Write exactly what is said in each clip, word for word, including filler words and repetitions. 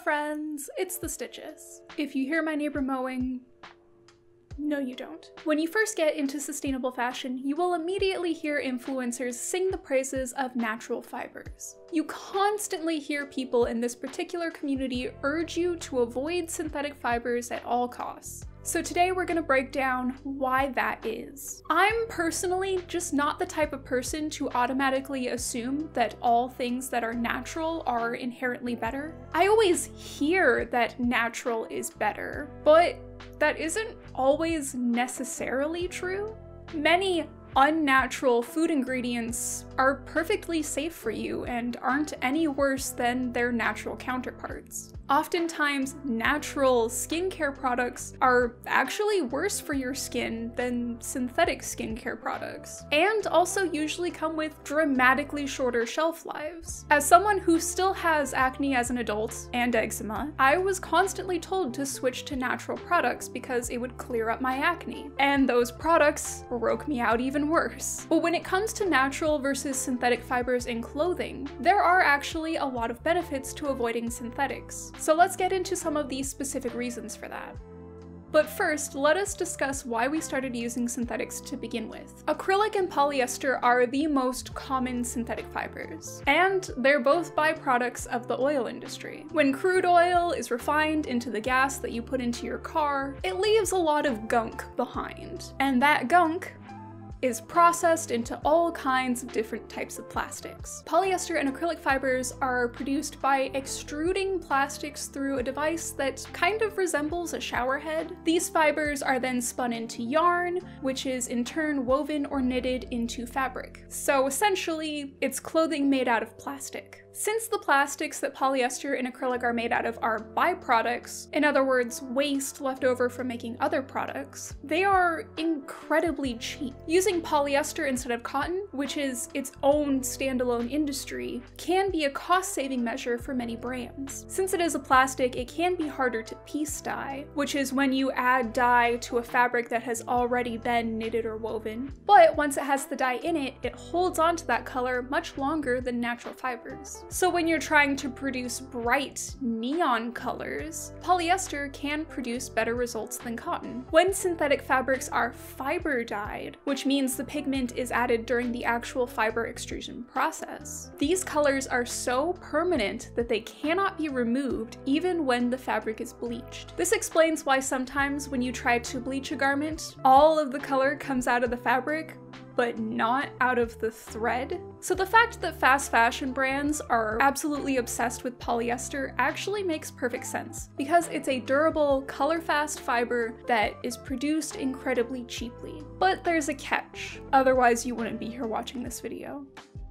friends, it's the Stitches. If you hear my neighbor mowing, no you don't. When you first get into sustainable fashion, you will immediately hear influencers sing the praises of natural fibers. You constantly hear people in this particular community urge you to avoid synthetic fibers at all costs. So today we're gonna break down why that is. I'm personally just not the type of person to automatically assume that all things that are natural are inherently better. I always hear that natural is better, but that isn't always necessarily true. Many unnatural food ingredients are perfectly safe for you and aren't any worse than their natural counterparts. Oftentimes, natural skincare products are actually worse for your skin than synthetic skincare products, and also usually come with dramatically shorter shelf lives. As someone who still has acne as an adult and eczema, I was constantly told to switch to natural products because it would clear up my acne, and those products broke me out even worse. But when it comes to natural versus synthetic fibers in clothing, there are actually a lot of benefits to avoiding synthetics. So let's get into some of these specific reasons for that. But first, let us discuss why we started using synthetics to begin with. Acrylic and polyester are the most common synthetic fibers, and they're both byproducts of the oil industry. When crude oil is refined into the gas that you put into your car, it leaves a lot of gunk behind, and that gunk is processed into all kinds of different types of plastics. Polyester and acrylic fibers are produced by extruding plastics through a device that kind of resembles a shower head. These fibers are then spun into yarn, which is in turn woven or knitted into fabric. So essentially, it's clothing made out of plastic. Since the plastics that polyester and acrylic are made out of are byproducts, in other words, waste left over from making other products, they are incredibly cheap. Using polyester instead of cotton, which is its own standalone industry, can be a cost-saving measure for many brands. Since it is a plastic, it can be harder to piece dye, which is when you add dye to a fabric that has already been knitted or woven. But once it has the dye in it, it holds onto that color much longer than natural fibers. So when you're trying to produce bright neon colors, polyester can produce better results than cotton. When synthetic fabrics are fiber dyed, which means the pigment is added during the actual fiber extrusion process, these colors are so permanent that they cannot be removed even when the fabric is bleached. This explains why sometimes when you try to bleach a garment, all of the color comes out of the fabric, but not out of the thread. So the fact that fast fashion brands are absolutely obsessed with polyester actually makes perfect sense, because it's a durable, color-fast fiber that is produced incredibly cheaply. But there's a catch, otherwise you wouldn't be here watching this video.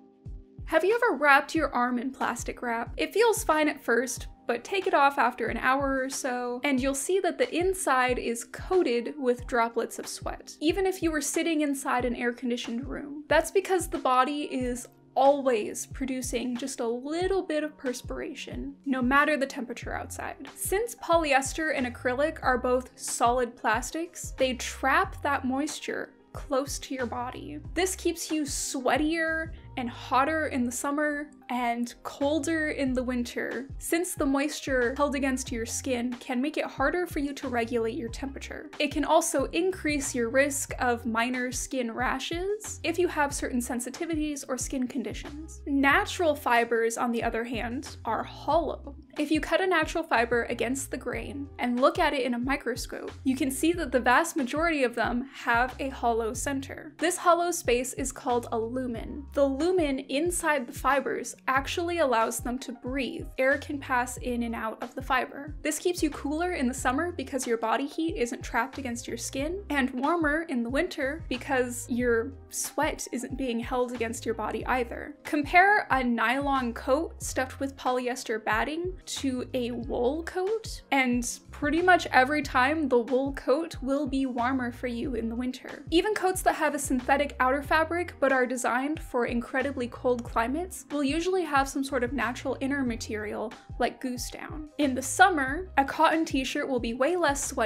Have you ever wrapped your arm in plastic wrap? It feels fine at first, but take it off after an hour or so, and you'll see that the inside is coated with droplets of sweat, even if you were sitting inside an air-conditioned room. That's because the body is always producing just a little bit of perspiration, no matter the temperature outside. Since polyester and acrylic are both solid plastics, they trap that moisture close to your body. This keeps you sweatier and hotter in the summer and colder in the winter, since the moisture held against your skin can make it harder for you to regulate your temperature. It can also increase your risk of minor skin rashes if you have certain sensitivities or skin conditions. Natural fibers, on the other hand, are hollow. If you cut a natural fiber against the grain and look at it in a microscope, you can see that the vast majority of them have a hollow center. This hollow space is called a lumen. The lumen inside the fibers actually allows them to breathe. Air can pass in and out of the fiber. This keeps you cooler in the summer because your body heat isn't trapped against your skin, and warmer in the winter because your sweat isn't being held against your body either. Compare a nylon coat stuffed with polyester batting to a wool coat, and pretty much every time the wool coat will be warmer for you in the winter. Even coats that have a synthetic outer fabric but are designed for incredibly cold climates will usually have some sort of natural inner material like goose down. In the summer, a cotton t-shirt will be way less sweaty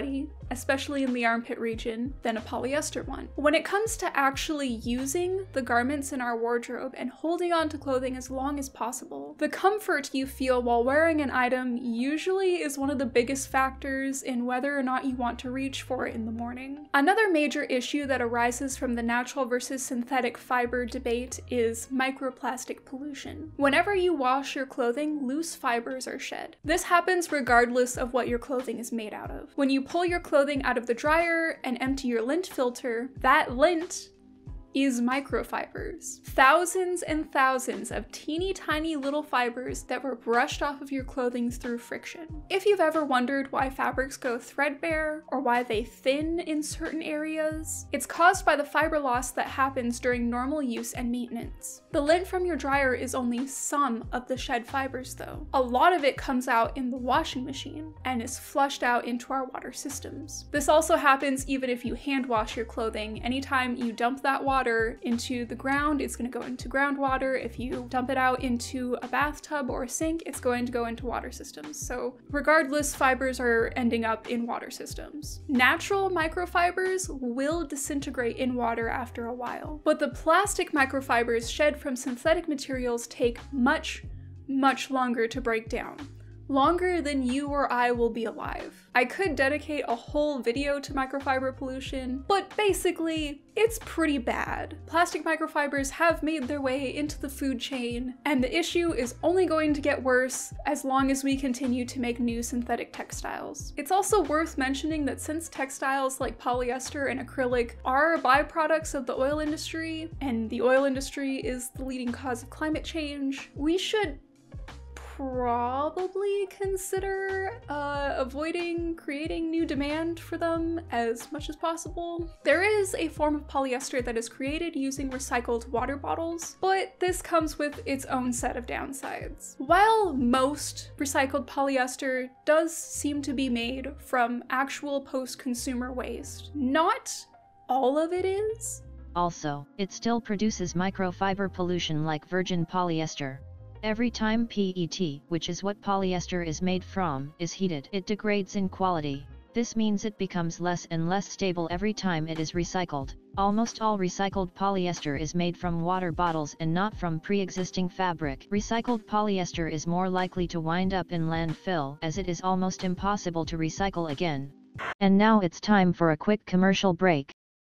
especially in the armpit region, than a polyester one. When it comes to actually using the garments in our wardrobe and holding on to clothing as long as possible, the comfort you feel while wearing an item usually is one of the biggest factors in whether or not you want to reach for it in the morning. Another major issue that arises from the natural versus synthetic fiber debate is microplastic pollution. Whenever you wash your clothing, loose fibers are shed. This happens regardless of what your clothing is made out of. When you pull your clothing out of the dryer and empty your lint filter, that lint is microfibers. Thousands and thousands of teeny tiny little fibers that were brushed off of your clothing through friction. If you've ever wondered why fabrics go threadbare or why they thin in certain areas, it's caused by the fiber loss that happens during normal use and maintenance. The lint from your dryer is only some of the shed fibers though. A lot of it comes out in the washing machine and is flushed out into our water systems. This also happens even if you hand wash your clothing. Anytime you dump that water into the ground, it's going to go into groundwater. If you dump it out into a bathtub or a sink, it's going to go into water systems. So regardless, fibers are ending up in water systems. Natural microfibers will disintegrate in water after a while, but the plastic microfibers shed from synthetic materials take much, much longer to break down. Longer than you or I will be alive. I could dedicate a whole video to microfiber pollution, but basically, it's pretty bad. Plastic microfibers have made their way into the food chain, and the issue is only going to get worse as long as we continue to make new synthetic textiles. It's also worth mentioning that since textiles like polyester and acrylic are byproducts of the oil industry, and the oil industry is the leading cause of climate change, we should probably consider uh, avoiding creating new demand for them as much as possible. There is a form of polyester that is created using recycled water bottles, but this comes with its own set of downsides. While most recycled polyester does seem to be made from actual post-consumer waste, not all of it is. Also, it still produces microfiber pollution like virgin polyester. Every time P E T, which is what polyester is made from, is heated, it degrades in quality. This means it becomes less and less stable every time it is recycled. Almost all recycled polyester is made from water bottles and not from pre-existing fabric. Recycled polyester is more likely to wind up in landfill as it is almost impossible to recycle again. And now it's time for a quick commercial break.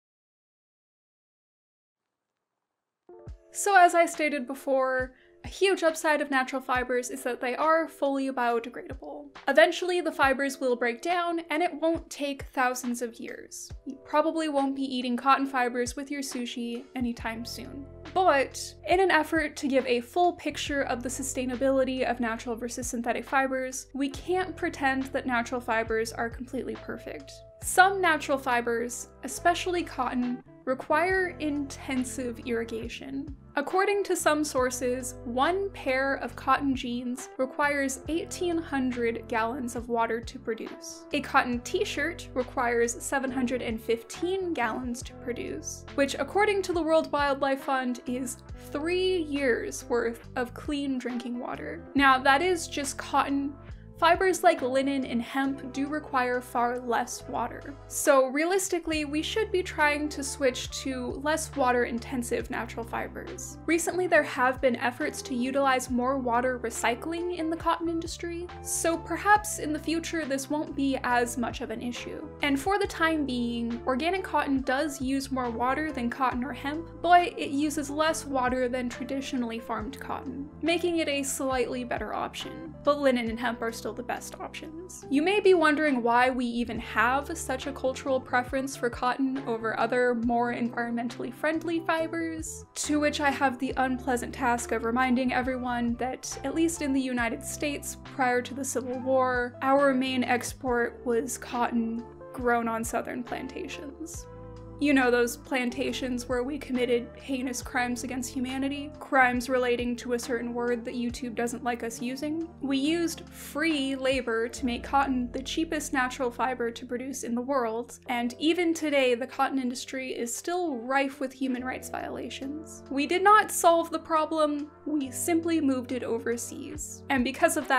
So as I stated before, a huge upside of natural fibers is that they are fully biodegradable. Eventually the fibers will break down and it won't take thousands of years. You probably won't be eating cotton fibers with your sushi anytime soon. But in an effort to give a full picture of the sustainability of natural versus synthetic fibers, we can't pretend that natural fibers are completely perfect. Some natural fibers, especially cotton, require intensive irrigation. According to some sources, one pair of cotton jeans requires eighteen hundred gallons of water to produce. A cotton t-shirt requires seven hundred fifteen gallons to produce, which according to the World Wildlife Fund is three years worth of clean drinking water. Now that is just cotton. Fibers like linen and hemp do require far less water. So realistically, we should be trying to switch to less water-intensive natural fibers. Recently, there have been efforts to utilize more water recycling in the cotton industry, so perhaps in the future this won't be as much of an issue. And for the time being, organic cotton does use more water than cotton or hemp, but it uses less water than traditionally farmed cotton, making it a slightly better option. But linen and hemp are still the best options. You may be wondering why we even have such a cultural preference for cotton over other more environmentally friendly fibers, to which I have the unpleasant task of reminding everyone that, at least in the United States prior to the Civil War, our main export was cotton grown on southern plantations. You know, those plantations where we committed heinous crimes against humanity, crimes relating to a certain word that YouTube doesn't like us using. We used free labor to make cotton the cheapest natural fiber to produce in the world, and even today the cotton industry is still rife with human rights violations. We did not solve the problem, we simply moved it overseas. And because of that,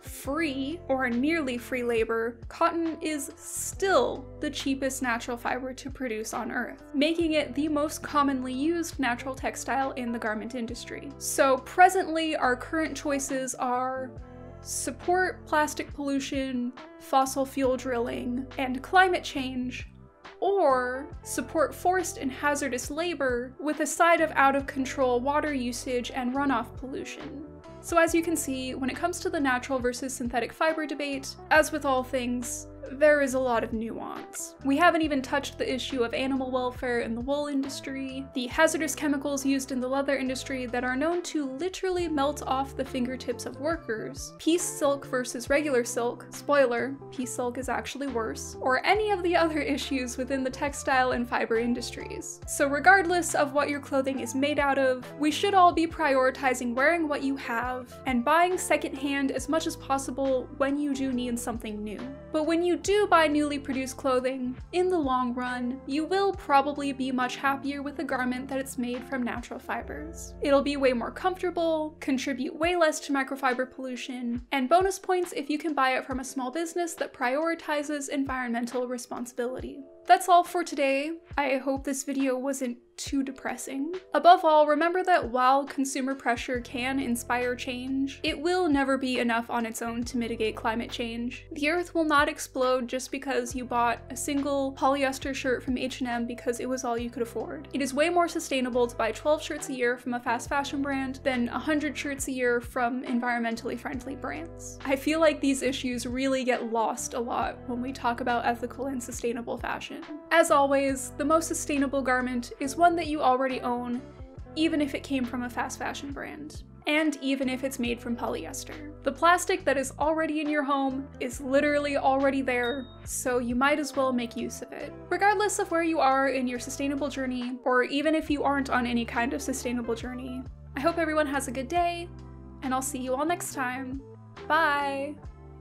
free or nearly free labor, cotton is still the cheapest natural fiber to produce on Earth, making it the most commonly used natural textile in the garment industry. So presently, our current choices are support plastic pollution, fossil fuel drilling, and climate change, or support forced and hazardous labor with a side of out-of-control water usage and runoff pollution. So as you can see, when it comes to the natural versus synthetic fiber debate, as with all things, there is a lot of nuance. We haven't even touched the issue of animal welfare in the wool industry, the hazardous chemicals used in the leather industry that are known to literally melt off the fingertips of workers, piece silk versus regular silk, spoiler, piece silk is actually worse, or any of the other issues within the textile and fiber industries. So regardless of what your clothing is made out of, we should all be prioritizing wearing what you have and buying secondhand as much as possible when you do need something new. But when you do buy newly produced clothing, in the long run, you will probably be much happier with a garment that it's made from natural fibers. It'll be way more comfortable, contribute way less to microfiber pollution, and bonus points if you can buy it from a small business that prioritizes environmental responsibility. That's all for today. I hope this video wasn't too depressing. Above all, remember that while consumer pressure can inspire change, it will never be enough on its own to mitigate climate change. The earth will not explode just because you bought a single polyester shirt from H and M because it was all you could afford. It is way more sustainable to buy twelve shirts a year from a fast fashion brand than one hundred shirts a year from environmentally friendly brands. I feel like these issues really get lost a lot when we talk about ethical and sustainable fashion. As always, the most sustainable garment is one that you already own, even if it came from a fast fashion brand, and even if it's made from polyester. The plastic that is already in your home is literally already there, so you might as well make use of it. Regardless of where you are in your sustainable journey, or even if you aren't on any kind of sustainable journey, I hope everyone has a good day, and I'll see you all next time. Bye!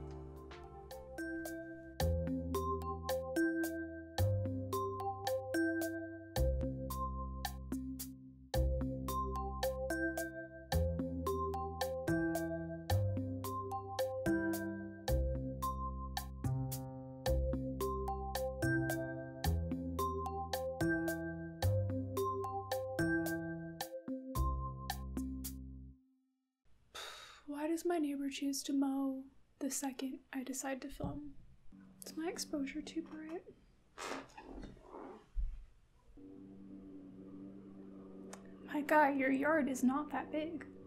Why does my neighbor choose to mow the second I decide to film? Is my exposure too bright? My guy, your yard is not that big.